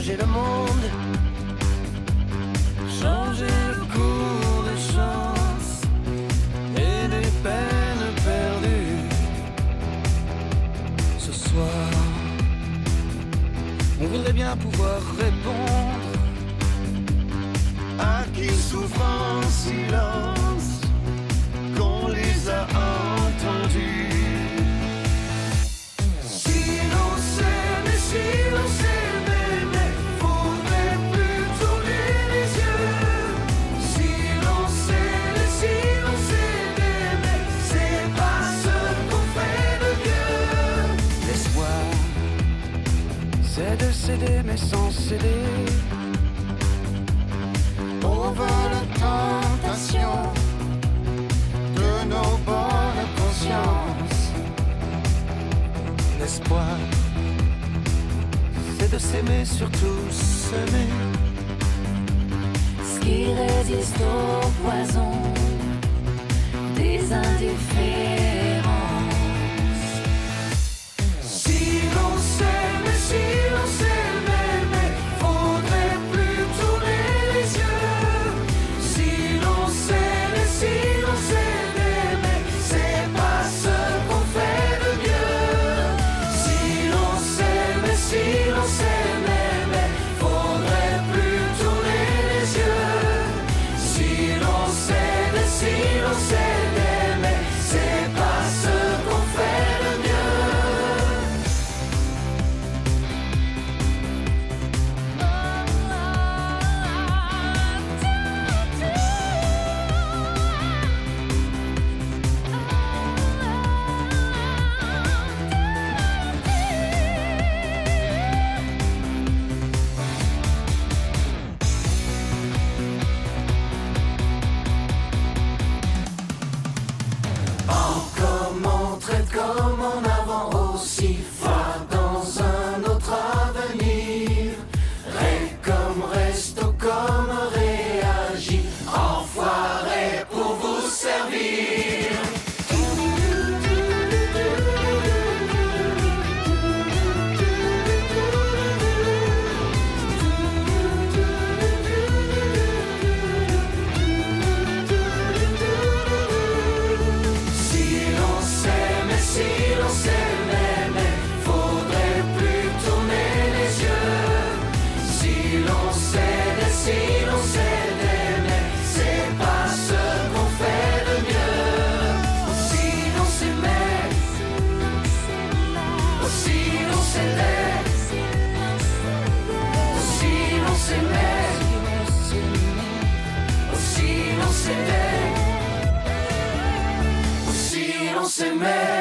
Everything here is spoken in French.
changer le monde, changer le cours des chances et des peines perdues. Ce soir, on voudrait bien pouvoir répondre à qui souffre en silence, qu'on les a entendus. Si l'on s'aimait, si l'on s'aimait, mais faudrait plus tourner les yeux. Si l'on s'aimait, si l'on s'aimait, mais c'est pas ce qu'on fait de mieux. L'espoir, c'est de céder mais sans céder over la tentation de nos bonnes consciences. L'espoir, c'est de s'aimer, surtout s'aimer. Ce qui résiste au poison des indifférences. Si l'on s'aimait, si l'on s'aimait, mais faudrait plus tourner les yeux. Si l'on s'aimait, si l'on s'aimait, mais c'est pas ce qu'on fait de mieux. Si l'on s'aimait, si l'on s'aimait, mais faudrait plus tourner les yeux. Si l'on s'aimait, si l'on s'aimait, mais c'est pas ce qu'on fait de mieux. Encore montrer comme en avant, aussi phare dans un autre avenir. Ré comme resto, comme réagit, enfoiré pour vous servir. Si l'on s'aimait, si l'on s'aimait, mais faudrait plus tourner les yeux. Si l'on s'aidait, si l'on s'aidait, mais c'est pas ce qu'on fait de mieux. Si l'on s'aimait, si l'on s'aidait, si l'on s'aimait, si l'on s'aidait, si l'on s'aimait.